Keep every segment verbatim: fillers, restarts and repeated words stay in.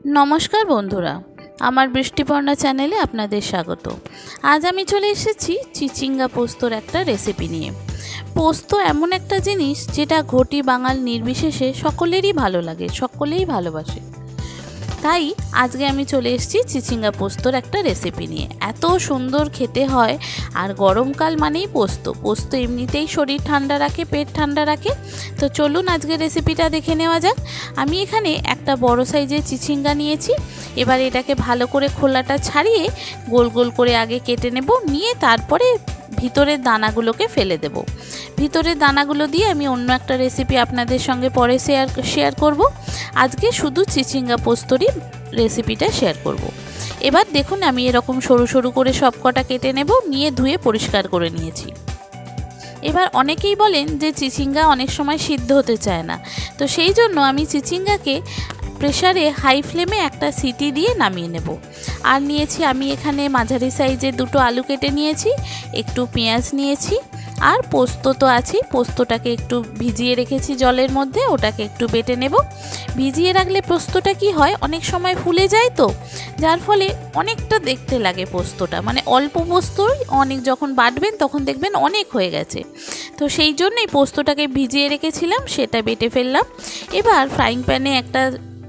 नमस्कार बंधुरा आमार बृष्टिपर्णा चैनेले आपनादेर स्वागत। आज आमी चले एसेछि चिचिंगा पोस्तोर एकटा रेसिपि निये। पोस्त एमन एकटा जिनिस जेटा घटी बांगाल निर्बिशेषे सकलेरই भालो लागे, सकलेই भालोबाशे। ताई आजके आमी चले एसेछि चिचिंगा पोस्तोर एकटा रेसिपि निये। एत सुंदर खेते हय और गरमकाल मानेई पोस्त। पोस्त एमनितेई शरीर ठांडा राखे, पेट ठांडा राखे। तो चलुन आजके रेसिपिटा देखे नेওয়া যাক। आमी एखाने एकटा बड़ो साइजेर चिचिंगा निয়েছি। एबार एटाके भालो करे खोलाटा छाड़िए गोल गोल करे आगे केटे नेब, निये तारपरे भितरेर दानागुलोके फेले देब। भितरेर दानागुलो दिए आमी अन्य एकटा रेसिपि आपनादेर संगे परे शेयर शेयर करब। आजके शुधु चिचिंगा पोस्तोरই रेसिपिटा शेयर करब। एबार देखुन आमी एरकम सरू सरू करे सबकटा केटे नेब, निये धुए परिष्कार करे निয়েছি। এবার অনেকেই বলেন যে চিচিঙ্গা অনেক সময় সিদ্ধ হতে চায় না, তো সেই জন্য আমি চিচিঙ্গাকে প্রেসারে হাই ফ্লেমে একটা সিটি দিয়ে নামিয়ে নেব। আর নিয়েছি আমি এখানে মাঝারি সাইজের দুটো আলু কেটে নিয়েছি, একটু পেঁয়াজ নিয়েছি আর পোস্ত তো আছে। পোস্তটাকে একটু ভিজিয়ে রেখেছি জলের মধ্যে, ওটাকে একটু বেটে নেব। ভিজিয়ে রাখলে পোস্তটা কি হয় অনেক সময় ফুলে যায়, তো যার ফলে অনেকটা দেখতে লাগে পোস্তটা, মানে অল্প পোস্তই অনেক যখন বাটবেন তখন দেখবেন অনেক হয়ে গেছে। তো সেই জন্যই পোস্তটাকে ভিজিয়ে রেখেছিলাম, সেটা বেটে ফেললাম। এবার ফ্রাইং প্যানে একটা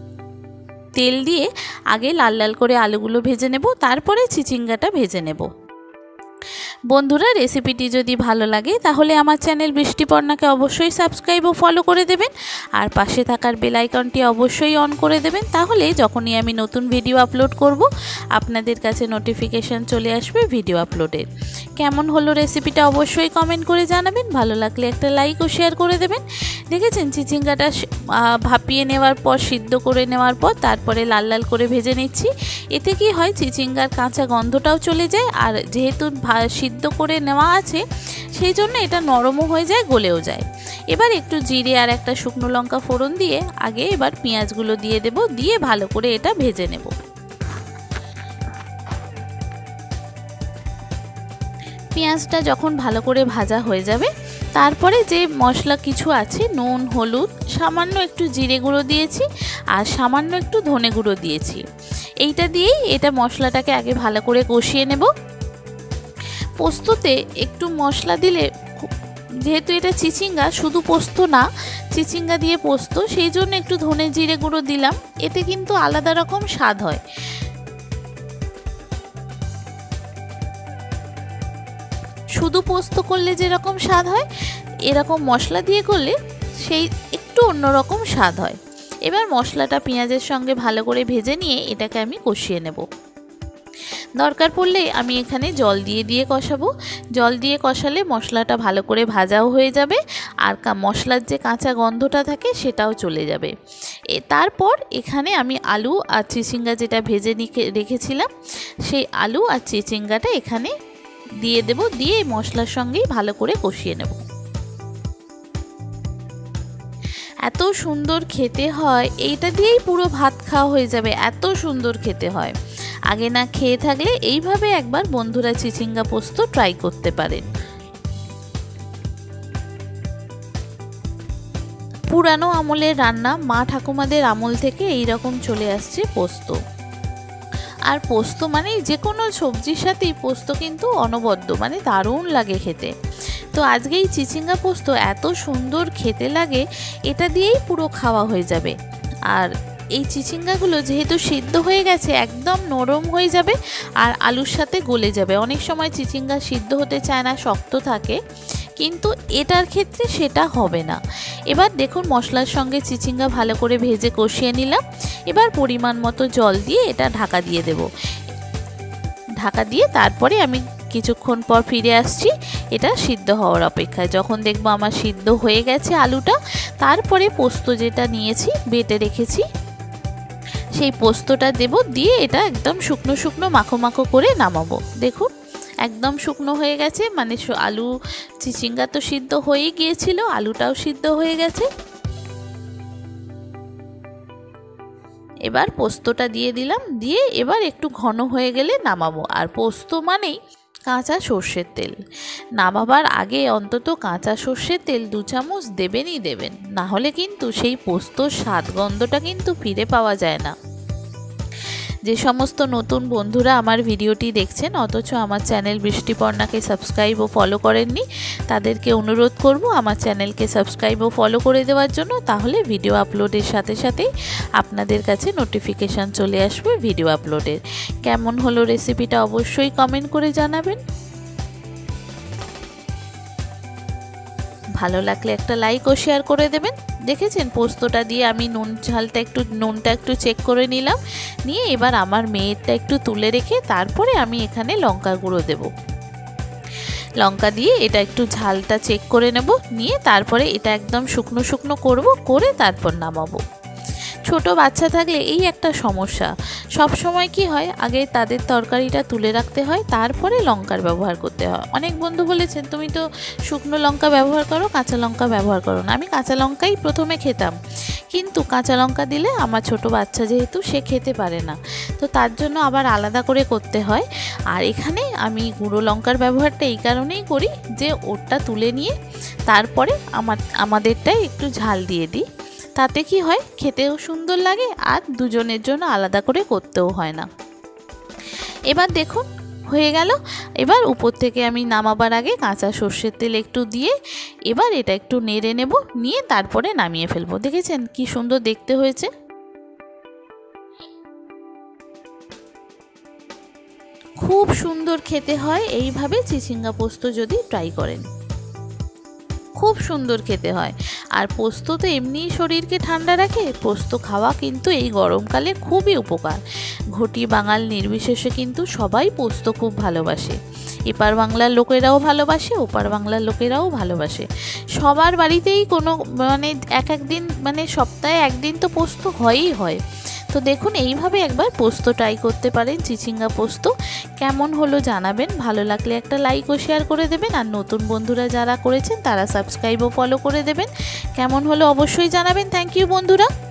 তেল দিয়ে আগে লাল লাল করে আলুগুলো ভেজে নেব, তারপরে চিচিঙ্গাটা ভেজে নেব। বন্ধুরা রেসিপিটি যদি ভালো লাগে তাহলে আমার চ্যানেল বৃষ্টিপর্ণাকে অবশ্যই সাবস্ক্রাইব ও ফলো করে দেবেন, আর পাশে থাকার বেল আইকনটি অবশ্যই অন করে দেবেন। তাহলে যখনই আমি নতুন ভিডিও আপলোড করব আপনাদের কাছে নোটিফিকেশন চলে আসবে ভিডিও আপলোডের। কেমন হলো রেসিপিটা অবশ্যই কমেন্ট করে জানাবেন, ভালো লাগলে একটা লাইক ও শেয়ার করে দেবেন। দেখেছেন চিচিঙ্গাটা ভাপিয়ে নেওয়ার পর, সিদ্ধ করে নেওয়ার পর তারপরে লাল লাল করে ভেজে নিচ্ছি। এতে কি হয় চিচিঙ্গার কাঁচা গন্ধটাও চলে যায়, আর যেহেতু সিদ্ধ করে নেওয়া আছে সেই জন্য এটা নরমও হয়ে যায়, গলেও যায়। এবার একটু জিরে আর একটা শুকনো লঙ্কা ফোড়ন দিয়ে আগে এবার পেঁয়াজগুলো দিয়ে দেব, দিয়ে ভালো করে এটা ভেজে নেব। পেঁয়াজটা যখন ভালো করে ভাজা হয়ে যাবে তারপরে যে মশলা কিছু আছে, নুন, হলুদ, সামান্য একটু জিরে গুঁড়ো দিয়েছি আর সামান্য একটু ধনে গুঁড়ো দিয়েছি। এইটা দিয়েই এটা মশলাটাকে আগে ভালো করে কষিয়ে নেব। পোস্ততে একটু মশলা দিলে, যেহেতু এটা চিচিঙ্গা শুধু পোস্ত না, চিচিঙ্গা দিয়ে পোস্ত, সেই জন্য একটু ধনে জিরে গুঁড়ো দিলাম, এতে কিন্তু আলাদা রকম স্বাদ হয়। শুধু পোস্ত করলে যেরকম স্বাদ হয়, এরকম মশলা দিয়ে করলে সেই একটু অন্যরকম স্বাদ হয়। এবার মশলাটা পেঁয়াজের সঙ্গে ভালো করে ভেজে নিয়ে এটাকে আমি কষিয়ে নেব। দরকার পড়লে আমি এখানে জল দিয়ে দিয়ে কষাবো। জল দিয়ে কষালে মশলাটা ভালো করে ভাজাও হয়ে যাবে, আর মশলার যে কাঁচা গন্ধটা থাকে সেটাও চলে যাবে। এ তারপর এখানে আমি আলু আর চিচিঙ্গা যেটা ভেজে রেখেছিলাম সেই আলু আর চিচিঙ্গাটা এখানে দিয়ে দেব, দিয়ে মশলার সঙ্গেই ভালো করে কষিয়ে নেব। এত সুন্দর খেতে হয়, এইটা দিয়েই পুরো ভাত খাওয়া হয়ে যাবে, এত সুন্দর খেতে হয়। আগে না খেয়ে থাকলে এইভাবে একবার বন্ধুরা চিচিঙ্গা পোস্ত ট্রাই করতে পারেন। পুরানো আমলের রান্না, মা ঠাকুমাদের আমল থেকে এই রকম চলে আসছে পোস্ত। আর পোস্ত মানে যে কোনো সবজির সাথেই পোস্ত কিন্তু অনবদ্য, মানে দারুণ লাগে খেতে। তো আজকে এই চিচিঙ্গা পোস্ত এত সুন্দর খেতে লাগে, এটা দিয়েই পুরো খাওয়া হয়ে যাবে। আর এই চিচিঙ্গাগুলো যেহেতু সিদ্ধ হয়ে গেছে একদম নরম হয়ে যাবে আর আলুর সাথে গলে যাবে। অনেক সময় চিচিঙ্গা সিদ্ধ হতে চায় না, শক্ত থাকে, কিন্তু এটার ক্ষেত্রে সেটা হবে না। এবার দেখুন মশলার সঙ্গে চিচিঙ্গা ভালো করে ভেজে কষিয়ে নিলাম। এবার পরিমাণ মতো জল দিয়ে এটা ঢাকা দিয়ে দেব। ঢাকা দিয়ে তারপরে আমি কিছুক্ষণ পর ফিরে আসছি এটা সিদ্ধ হওয়ার অপেক্ষায়। যখন দেখবো আমার সিদ্ধ হয়ে গেছে আলুটা, তারপরে পোস্ত যেটা নিয়েছি বেটে রেখেছি সেই পোস্তটা দেব, দিয়ে এটা একদম শুকনো শুকনো মাখো মাখো করে নামাবো। দেখুন একদম শুকনো হয়ে গেছে, মানে আলু চিচিঙ্গা তো সিদ্ধ হয়ে গিয়েছিল, আলুটাও সিদ্ধ হয়ে গেছে। এবার পোস্তটা দিয়ে দিলাম, দিয়ে এবার একটু ঘন হয়ে গেলে নামাবো। আর পোস্ত মানেই কাঁচা সর্ষের তেল, নামাবার আগে অন্তত কাঁচা সর্ষের তেল দু চামচ দেবেনই দেবেন, না হলে কিন্তু সেই পোস্তর স্বাদ গন্ধটা কিন্তু ফিরে পাওয়া যায় না। যে সমস্ত নতুন বন্ধুরা আমার ভিডিওটি দেখছেন অথচ আমার চ্যানেল বৃষ্টিপর্ণাকে সাবস্ক্রাইব ও ফলো করেননি, তাদেরকে অনুরোধ করব আমার চ্যানেলকে সাবস্ক্রাইব ও ফলো করে দেওয়ার জন্য। তাহলে ভিডিও আপলোডের সাথে সাথেই আপনাদের কাছে নোটিফিকেশান চলে আসবে ভিডিও আপলোডের। কেমন হলো রেসিপিটা অবশ্যই কমেন্ট করে জানাবেন। ভালো লাগলে একটা লাইক ও শেয়ার করে দেবেন। দেখেছেন পোস্তটা দিয়ে আমি নুন ঝালটা একটু নুনটা একটু চেক করে নিলাম, নিয়ে এবার আমার মেয়েরটা একটু তুলে রেখে তারপরে আমি এখানে লঙ্কা গুঁড়ো দেব। লঙ্কা দিয়ে এটা একটু ঝালটা চেক করে নেব, নিয়ে তারপরে এটা একদম শুকনো শুকনো করব, করে তারপর নামাবো। ছোট বাচ্চা থাকলে এই একটা সমস্যা, সব সময় কি হয় আগে তাদের তরকারিটা তুলে রাখতে হয়, তারপরে লঙ্কার ব্যবহার করতে হয়। অনেক বন্ধু বলেছেন তুমি তো শুকনো লঙ্কা ব্যবহার করো, কাঁচা লঙ্কা ব্যবহার করো না। আমি কাঁচা লঙ্কাই প্রথমে খেতাম, কিন্তু কাঁচা লঙ্কা দিলে আমার ছোট বাচ্চা যেহেতু সে খেতে পারে না, তো তার জন্য আবার আলাদা করে করতে হয়। আর এখানে আমি গুঁড়ো লঙ্কার ব্যবহারটা এই কারণেই করি যে ওরটা তুলে নিয়ে তারপরে আমার আমাদেরটাই একটু ঝাল দিয়ে দিই, তাতে কি হয় খেতেও সুন্দর লাগে আর দুজনের জন্য আলাদা করে করতেও হয় না। এবার দেখুন হয়ে গেল। এবার উপর থেকে আমি নামাবার আগে কাঁচা সর্ষের তেল একটু দিয়ে এবার এটা একটু নেড়ে নেব, নিয়ে তারপরে নামিয়ে ফেলবো। দেখেছেন কি সুন্দর দেখতে হয়েছে। খুব সুন্দর খেতে হয় এইভাবে চিচিঙ্গা পোস্ত যদি ট্রাই করেন, খুব সুন্দর খেতে হয়। আর পোস্ত তো এমনিই শরীরকে ঠান্ডা রাখে, পোস্ত খাওয়া কিন্তু এই গরমকালে খুবই উপকার। ঘটি বাঙাল নির্বিশেষে কিন্তু সবাই পোস্ত খুব ভালোবাসে। এপার বাংলার লোকেরাও ভালোবাসে, ওপার বাংলার লোকেরাও ভালোবাসে। সবার বাড়িতেই কোনো মানে এক একদিন মানে সপ্তাহে একদিন তো পোস্ত হয়ই হয়। তো দেখুন এইভাবে একবার পোস্ত ট্রাই করতে পারেন, চিচিঙ্গা পোস্ত। কেমন হলো জানাবেন, ভালো লাগলে একটা লাইক ও শেয়ার করে দেবেন। আর নতুন বন্ধুরা যারা করেছেন তারা সাবস্ক্রাইব ও ফলো করে দেবেন। কেমন হলো অবশ্যই জানাবেন। থ্যাংক ইউ বন্ধুরা।